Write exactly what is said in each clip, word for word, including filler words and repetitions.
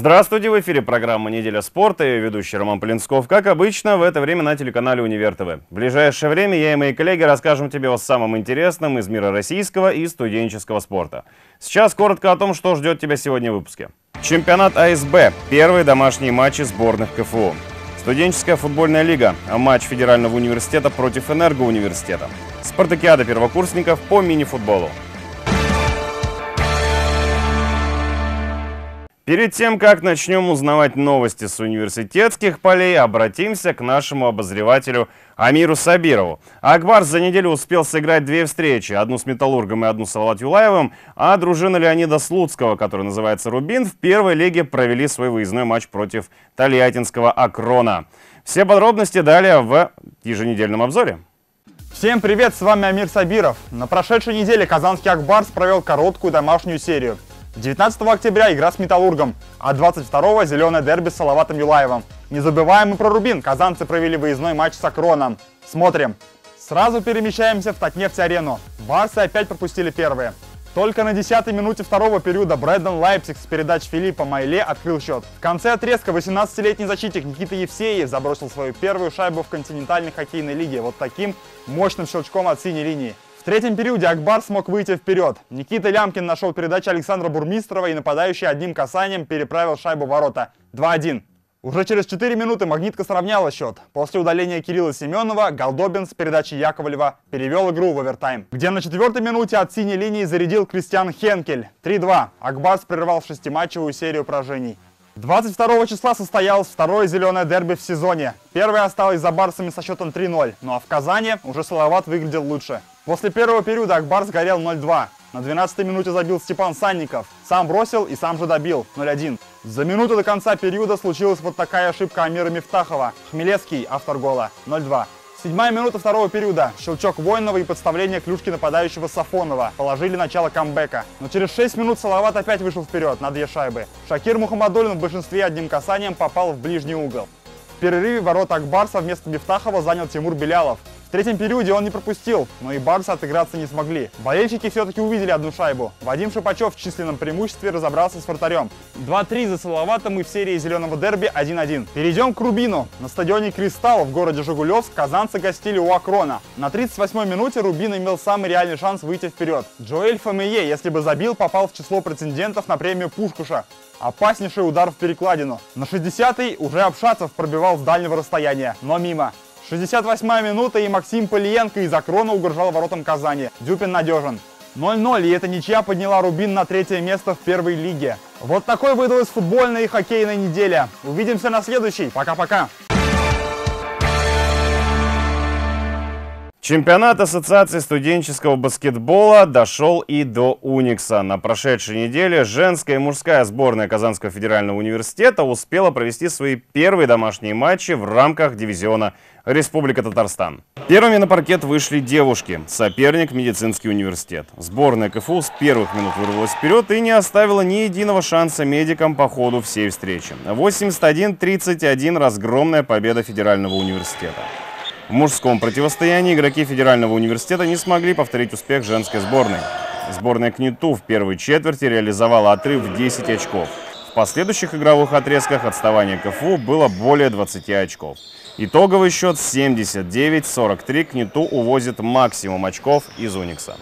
Здравствуйте, в эфире программа «Неделя спорта» и ведущий Роман Полинсков. Как обычно, в это время на телеканале Универ ТВ. В ближайшее время я и мои коллеги расскажем тебе о самом интересном из мира российского и студенческого спорта. Сейчас коротко о том, что ждет тебя сегодня в выпуске. Чемпионат А С Б. Первые домашние матчи сборных Ка Эф У. Студенческая футбольная лига. Матч Федерального университета против Энергоуниверситета. Спартакиада первокурсников по мини-футболу. Перед тем, как начнем узнавать новости с университетских полей, обратимся к нашему обозревателю Амиру Сабирову. Акбарс за неделю успел сыграть две встречи, одну с Металлургом и одну с Салават Юлаевым, а дружина Леонида Слуцкого, который называется «Рубин», в первой лиге провели свой выездной матч против тольяттинского «Акрона». Все подробности далее в еженедельном обзоре. Всем привет, с вами Амир Сабиров. На прошедшей неделе казанский Акбарс провел короткую домашнюю серию. девятнадцатого октября игра с Металлургом, а двадцать второго зеленое дерби с Салаватом Юлаевым. Не забываем и про Рубин. Казанцы провели выездной матч с Акроном. Смотрим. Сразу перемещаемся в Татнефть-арену. Барсы опять пропустили первые. Только на десятой минуте второго периода Брэддон Лайпциг с передач Филиппа Майле открыл счет. В конце отрезка восемнадцатилетний защитник Никита Евсеев забросил свою первую шайбу в континентальной хоккейной лиге вот таким мощным щелчком от синей линии. В третьем периоде Акбарс смог выйти вперед. Никита Лямкин нашел передачу Александра Бурмистрова, и нападающий одним касанием переправил шайбу в ворота. два один. Уже через четыре минуты «Магнитка» сравняла счет. После удаления Кирилла Семенова Голдобин с передачи Яковлева перевел игру в овертайм, где на четвертой минуте от синей линии зарядил Кристиан Хенкель. три два. Акбарс прервал шестиматчевую серию поражений. двадцать второго числа состоялось второе зеленое дерби в сезоне. Первое осталось за барсами со счетом три ноль, ну а в Казани уже Салават выглядел лучше. После первого периода Акбарс горел ноль два. На двенадцатой минуте забил Степан Санников. Сам бросил и сам же добил ноль один. За минуту до конца периода случилась вот такая ошибка Амира Мифтахова. Хмелевский, автор гола, ноль два. Седьмая минута второго периода. Щелчок Воинова и подставление клюшки нападающего Сафонова положили начало камбэка. Но через шесть минут Салават опять вышел вперед на две шайбы. Шакир Мухаммадуллин в большинстве одним касанием попал в ближний угол. В перерыве ворота Акбарса вместо Мифтахова занял Тимур Белялов. В третьем периоде он не пропустил, но и барсы отыграться не смогли. Болельщики все-таки увидели одну шайбу. Вадим Шипачев в численном преимуществе разобрался с вратарем. два три за Салаватом и в серии зеленого дерби один один. Перейдем к Рубину. На стадионе «Кристалл» в городе Жигулевск казанцы гостили у Акрона. На тридцать восьмой минуте Рубин имел самый реальный шанс выйти вперед. Джоэль Фамие, если бы забил, попал в число претендентов на премию Пушкуша. Опаснейший удар в перекладину. На шестидесятой уже Обшатцев пробивал с дальнего расстояния, но мимо. шестьдесят восьмая минута, и Максим Полиенко из Акрона угрожал воротам Казани. Дюпин надежен. ноль ноль, и эта ничья подняла Рубин на третье место в первой лиге. Вот такой выдалась футбольная и хоккейная неделя. Увидимся на следующей. Пока-пока. Чемпионат Ассоциации студенческого баскетбола дошел и до Уникса. На прошедшей неделе женская и мужская сборная Казанского федерального университета успела провести свои первые домашние матчи в рамках дивизиона Республика Татарстан. Первыми на паркет вышли девушки, соперник медицинский университет. Сборная Ка Эф У с первых минут вырвалась вперед и не оставила ни единого шанса медикам по ходу всей встречи. восемьдесят один тридцать один разгромная победа федерального университета. В мужском противостоянии игроки федерального университета не смогли повторить успех женской сборной. Сборная КНИТУ в первой четверти реализовала отрыв в десять очков. В последующих игровых отрезках отставание Ка Эф У было более двадцати очков. Итоговый счет семьдесят девять сорок три. КНИТУ увозит максимум очков из Уникса.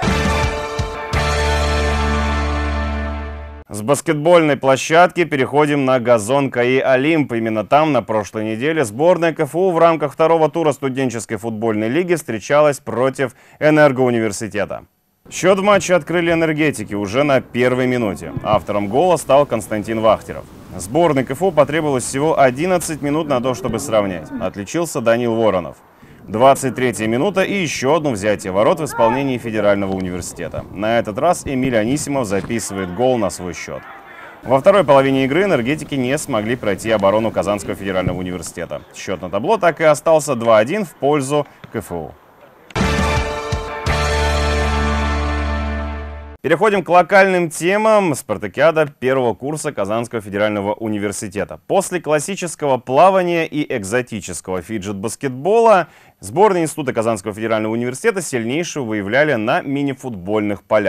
С баскетбольной площадки переходим на газон КАИ «Олимп». Именно там на прошлой неделе сборная Ка Эф У в рамках второго тура студенческой футбольной лиги встречалась против Энергоуниверситета. Счет в матче открыли энергетики уже на первой минуте. Автором гола стал Константин Вахтеров. Сборной Ка Эф У потребовалось всего одиннадцать минут на то, чтобы сравнять. Отличился Данил Воронов. двадцать третья минута и еще одно взятие ворот в исполнении федерального университета. На этот раз Эмиль Анисимов записывает гол на свой счет. Во второй половине игры энергетики не смогли пройти оборону Казанского федерального университета. Счет на табло так и остался два один в пользу Ка Эф У. Переходим к локальным темам. Спартакиада первого курса Казанского федерального университета. После классического плавания и экзотического фиджет-баскетбола сборные Института Казанского федерального университета сильнейшего выявляли на мини-футбольных полях.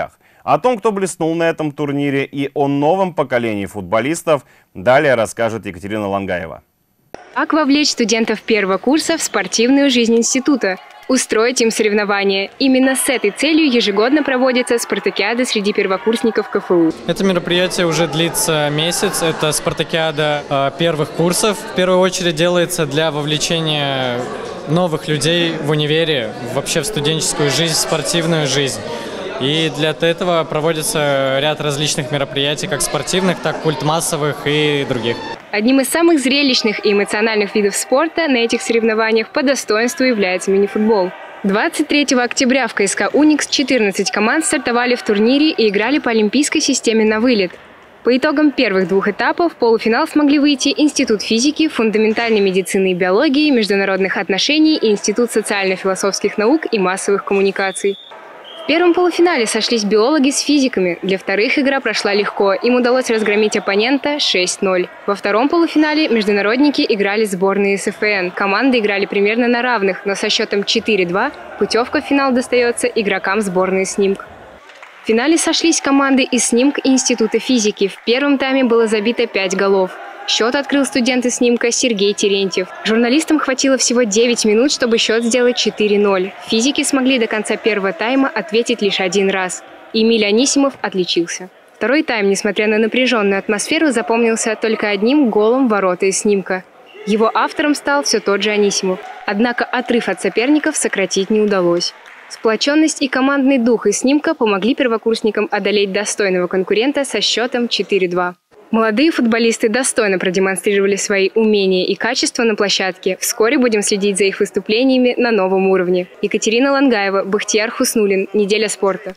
О том, кто блеснул на этом турнире, и о новом поколении футболистов, далее расскажет Екатерина Лангаева. Как вовлечь студентов первого курса в спортивную жизнь института? Устроить им соревнования. Именно с этой целью ежегодно проводится спартакиада среди первокурсников ка эф у. Это мероприятие уже длится месяц. Это спартакиада э, первых курсов. В первую очередь делается для вовлечения новых людей в универе, вообще в студенческую жизнь, в спортивную жизнь. И для этого проводится ряд различных мероприятий, как спортивных, так и культмассовых и других. Одним из самых зрелищных и эмоциональных видов спорта на этих соревнованиях по достоинству является мини-футбол. двадцать третьего октября в ка эс ка «Уникс» четырнадцать команд стартовали в турнире и играли по олимпийской системе на вылет. По итогам первых двух этапов в полуфинал смогли выйти Институт физики, фундаментальной медицины и биологии, международных отношений и Институт социально-философских наук и массовых коммуникаций. В первом полуфинале сошлись биологи с физиками. Для вторых игра прошла легко. Им удалось разгромить оппонента шесть ноль. Во втором полуфинале международники играли сборные эс эф эн. Команды играли примерно на равных, но со счетом четыре два путевка в финал достается игрокам сборной «Снимк». В финале сошлись команды из «Снимк» и Института физики. В первом тайме было забито пять голов. Счет открыл студент из «Снимка» Сергей Терентьев. Журналистам хватило всего девять минут, чтобы счет сделать четыре ноль. Физики смогли до конца первого тайма ответить лишь один раз. Эмиль Анисимов отличился. Второй тайм, несмотря на напряженную атмосферу, запомнился только одним голом в ворота из «Снимка». Его автором стал все тот же Анисимов. Однако отрыв от соперников сократить не удалось. Сплоченность и командный дух из «Снимка» помогли первокурсникам одолеть достойного конкурента со счетом четыре два. Молодые футболисты достойно продемонстрировали свои умения и качества на площадке. Вскоре будем следить за их выступлениями на новом уровне. Екатерина Лангаева, Бахтияр Хуснуллин. Неделя спорта.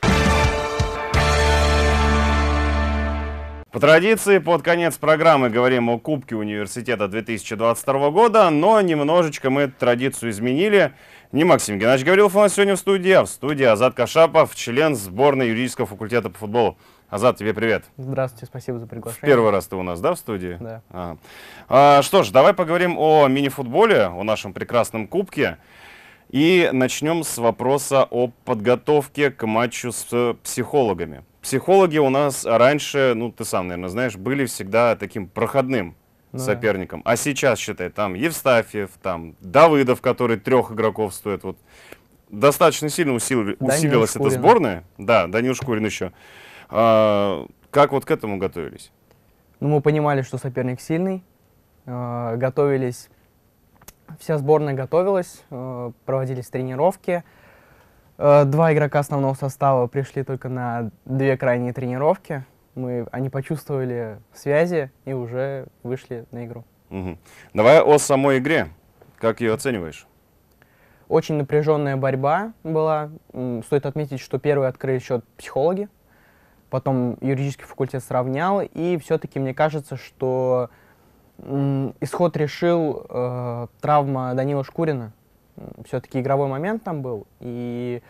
По традиции, под конец программы говорим о Кубке университета две тысячи двадцать второго года, но немножечко мы эту традицию изменили. Не Максим Геннадьевич Гаврилов у нас сегодня в студии, а в студии Азат Кашапов, член сборной юридического факультета по футболу. Азат, тебе привет. Здравствуйте, спасибо за приглашение. В первый раз ты у нас, да, в студии? Да. А. А, что ж, давай поговорим о мини-футболе, о нашем прекрасном кубке. И начнем с вопроса о подготовке к матчу с психологами. Психологи у нас раньше, ну ты сам, наверное, знаешь, были всегда таким проходным ну, соперником. Да. А сейчас, считай, там Евстафьев, там Давыдов, который трех игроков стоит. Вот, достаточно сильно усил... усилилась эта сборная. Да, Данил Шкурин еще. А, как вот к этому готовились? Ну, мы понимали, что соперник сильный. Э, готовились, вся сборная готовилась, э, проводились тренировки. Э, два игрока основного состава пришли только на две крайние тренировки. Мы, они почувствовали связи и уже вышли на игру. Угу. Давай о самой игре. Как ее оцениваешь? Очень напряженная борьба была. Стоит отметить, что первый открыли счет психологи. Потом юридический факультет сравнял, и все-таки мне кажется, что м, исход решил э, травма Данила Шкурина. Все-таки игровой момент там был, и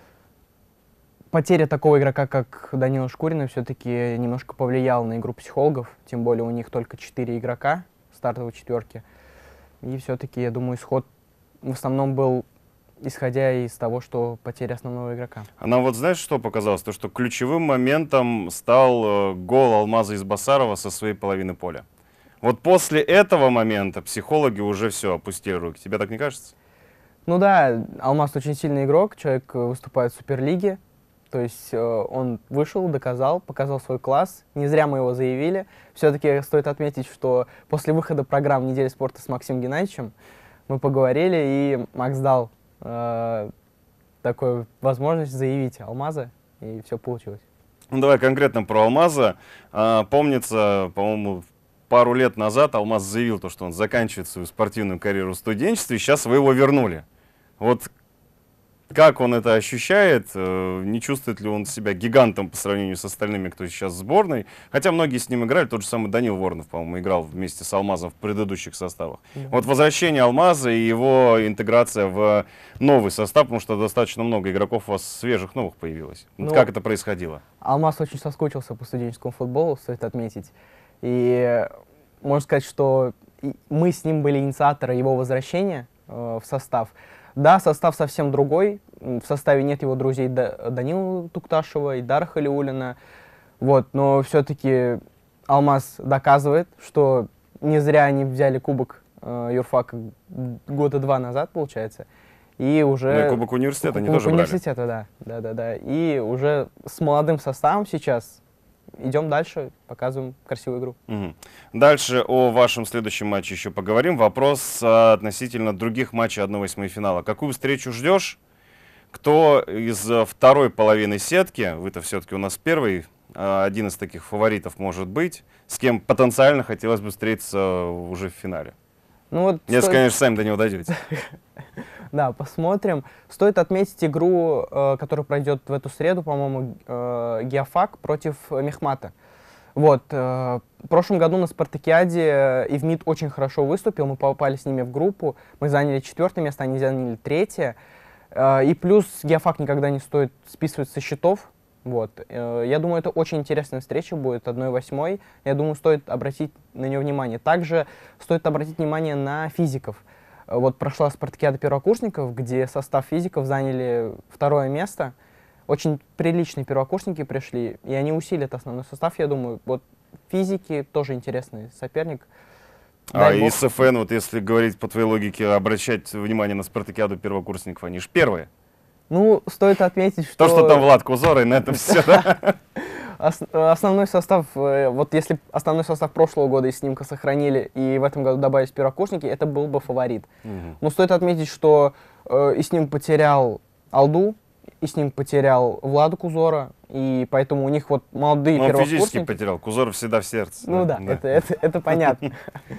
потеря такого игрока, как Данила Шкурина, все-таки немножко повлияла на игру психологов, тем более у них только четыре игрока в стартовой четверке. И все-таки, я думаю, исход в основном был исходя из того, что потеря основного игрока. А нам вот знаешь, что показалось? То, что ключевым моментом стал гол Алмаза Избасарова со своей половины поля. Вот после этого момента психологи уже все, опустили руки. Тебе так не кажется? Ну да, Алмаз очень сильный игрок, человек выступает в Суперлиге. То есть э, он вышел, доказал, показал свой класс. Не зря мы его заявили. Все-таки стоит отметить, что после выхода программ «Неделя спорта» с Максимом Геннадьевичем мы поговорили, и Макс дал э, такую возможность заявить Алмаза, и все получилось. Ну, давай конкретно про Алмаза. А, помнится, по-моему, пару лет назад Алмаз заявил, то, что он заканчивает свою спортивную карьеру в студенчестве, и сейчас вы его вернули. Вот как он это ощущает? Не чувствует ли он себя гигантом по сравнению с остальными, кто сейчас в сборной? Хотя многие с ним играли, тот же самый Данил Воронов, по-моему, играл вместе с Алмазом в предыдущих составах. Mm-hmm. Вот возвращение Алмаза и его интеграция в новый состав, потому что достаточно много игроков у вас свежих новых появилось. Ну, как это происходило? Алмаз очень соскучился по студенческому футболу, стоит отметить. И можно сказать, что мы с ним были инициаторы его возвращения э, в состав. Да, состав совсем другой. В составе нет его друзей Да- Данила Тукташева и Дара Халиуллина. Вот, но все-таки Алмаз доказывает, что не зря они взяли кубок э, юрфака года два назад, получается. И уже... Ну и кубок университета они кубок тоже брали. университета, да. да, да, да. И уже с молодым составом сейчас идем дальше, показываем красивую игру. Мгм. Дальше о вашем следующем матче еще поговорим. Вопрос а, относительно других матчей одна восьмой финала. Какую встречу ждешь? Кто из а, второй половины сетки, вы-то все-таки у нас первый, а, один из таких фаворитов может быть, с кем потенциально хотелось бы встретиться уже в финале? Ну вот Если, стоит- конечно, сами до него дойдете. Да, посмотрим. Стоит отметить игру, э, которая пройдет в эту среду, по-моему, э, Геофак против э, Мехмата. Вот, э, в прошлом году на Спартакиаде э, Ивмит очень хорошо выступил, мы попали с ними в группу, мы заняли четвертое место, они заняли третье. Э, и плюс Геофак никогда не стоит списывать со счетов. Вот. Э, я думаю, это очень интересная встреча будет, одна восьмой. Я думаю, стоит обратить на нее внимание. Также стоит обратить внимание на физиков. Вот прошла спартакиада первокурсников, где состав физиков заняли второе место. Очень приличные первокурсники пришли, и они усилят основной состав, я думаю. Вот физики тоже интересный соперник. А Дай и бог. СФН, вот если говорить по твоей лоgiке, обращать внимание на спартакиаду первокурсников, они же первые. Ну, стоит отметить, что... То, что там Влад Кузор, и на этом все. Ос- основной состав, э, вот если основной состав прошлого года из снимка сохранили и в этом году добавились первокурсники, это был бы фаворит. Но стоит отметить, что э, и сним потерял Алду, и сним потерял Влада Кузора, и поэтому у них вот молодые Он физически первокурсники... потерял, Кузоров всегда в сердце. Ну да, Это, это, это понятно.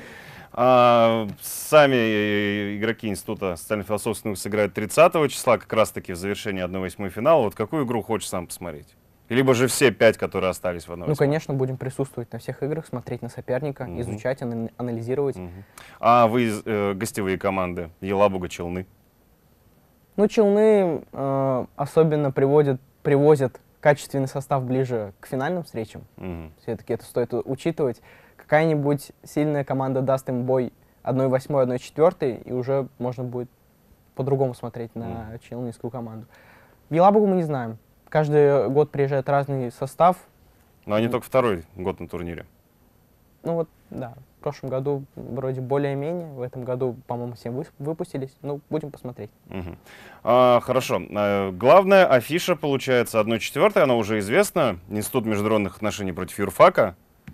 А, сами э, игроки Института социально-философских наук сыграют тридцатого числа, как раз-таки в завершении одна восьмой финала. Вот какую игру хочешь сам посмотреть? Либо же все пять, которые остались в одной Ну, конечно, будем присутствовать на всех играх, смотреть на соперника, Мгм. изучать, ана- анализировать. А вы э, гостевые команды? Елабуга, Челны? Ну, Челны э, особенно приводят, привозят качественный состав ближе к финальным встречам. Мгм. Все-таки это стоит у- учитывать. Какая-нибудь сильная команда даст им бой одна восьмой, одна четвёртой, и уже можно будет по-другому смотреть на челнинскую команду. В Елабугу мы не знаем. Каждый год приезжает разный состав. Но они только второй год на турнире. Ну вот, да, в прошлом году вроде более-менее, в этом году, по-моему, все выс- выпустились. Ну, будем посмотреть. Мгм. А, хорошо. А, главная афиша, получается, одна четвертая, она уже известна. Институт международных отношений против юрфака.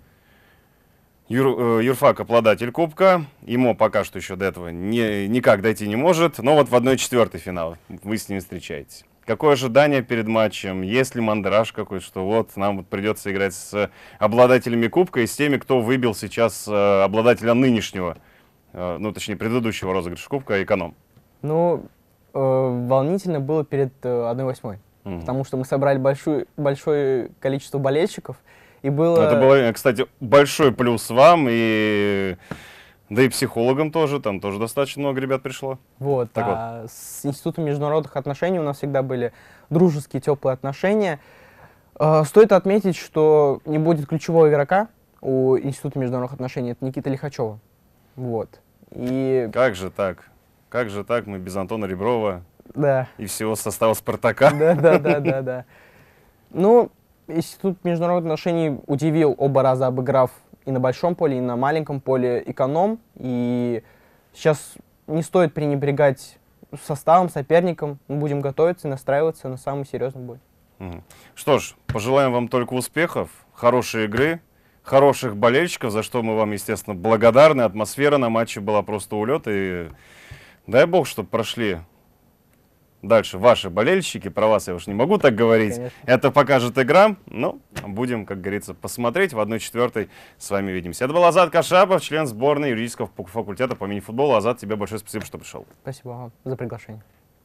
Юр, э, юрфак обладатель кубка. Ему пока что еще до этого не, никак дойти не может. Но вот в одна четвертая финал вы с ним встречаетесь. Какое ожидание перед матчем? Есть ли мандраж какой-то, что вот нам вот придется играть с обладателями кубка и с теми, кто выбил сейчас э, обладателя нынешнего, э, ну точнее предыдущего розыгрыша кубка, эконом? Ну, э, волнительно было перед э, одна восьмой, Мгм. потому что мы собрали большую, большое количество болельщиков, и было... Это был, кстати, большой плюс вам, и да и психологам тоже, там тоже достаточно много ребят пришло. Вот, Так а с Институтом международных отношений у нас всегда были дружеские, теплые отношения. Э, Стоит отметить, что не будет ключевого игрока у Института международных отношений, это Никита Лихачева. Вот. И, Как же так? Как же так? Мы без Антона Реброва да, и всего состава «Спартака». да, да, да, да, да. Ну, Институт международных отношений удивил оба раза, обыграв и на большом поле, и на маленьком поле эконом. И сейчас не стоит пренебрегать составом, соперником. Мы будем готовиться и настраиваться на самый серьезный бой. Мгм. Что ж, пожелаем вам только успехов, хорошей игры, хороших болельщиков, за что мы вам, естественно, благодарны. Атмосфера на матче была просто улет. И дай бог, чтобы прошли дальше ваши болельщики. Про вас я уж не могу так говорить. Конечно. Это покажет игра. Ну, будем, как говорится, посмотреть. В одна четвертая с вами увидимся. Это был Азат Кашапов, член сборной юридического факультета по мини-футболу. Азат, тебе большое спасибо, что пришел. Спасибо вам за приглашение.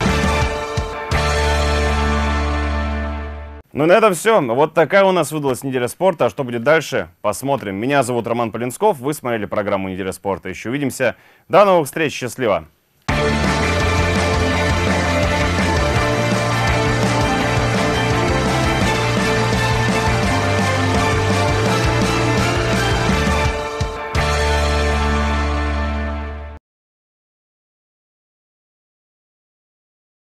Ну и на этом все. Вот такая у нас выдалась неделя спорта. А что будет дальше, посмотрим. Меня зовут Роман Полинсков. Вы смотрели программу «Неделя спорта». Еще увидимся. До новых встреч. Счастливо.